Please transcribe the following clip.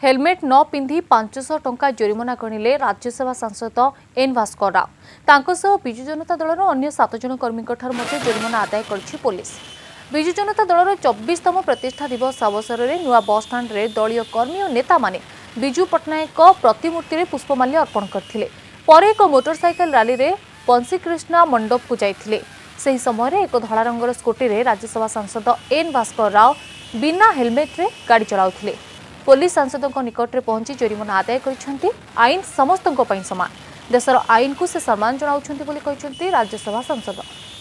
Helmet न पिंधि 500 टंका जोरिमाना गणिले राज्यसभा सांसद एन भास्कर राव। तांको सह बिजु जनता दलर अन्य 7 जन कर्मी जोरिमाना आदाय करछि पुलिस। बिजु जनता दलर 24तम प्रतिष्ठा दिवस अवसर में नुआ बस स्टाण्ड रे दलीय कर्मी और नेता माने बिजु पट्टनायक प्रतिमूर्ति रे पुष्पमाल्य अर्पण करथिले। परे एक मोटरसाइकेल रैली रे बंशीकृष्णा मंडप को जाइथिले। सही समय एक धला रंगर स्कूटी रे राज्यसभा सांसद एन भास्कर राव बिना हेलमेट रे गाड़ी चलाउथिले। पुलिस सांसदों निकट में पहुंची जोरिमाना आदाय कर आईन समस्तों समान। देशर आईन को से सम्मान जनाउछंती बोली कहिसंती राज्यसभा सांसद।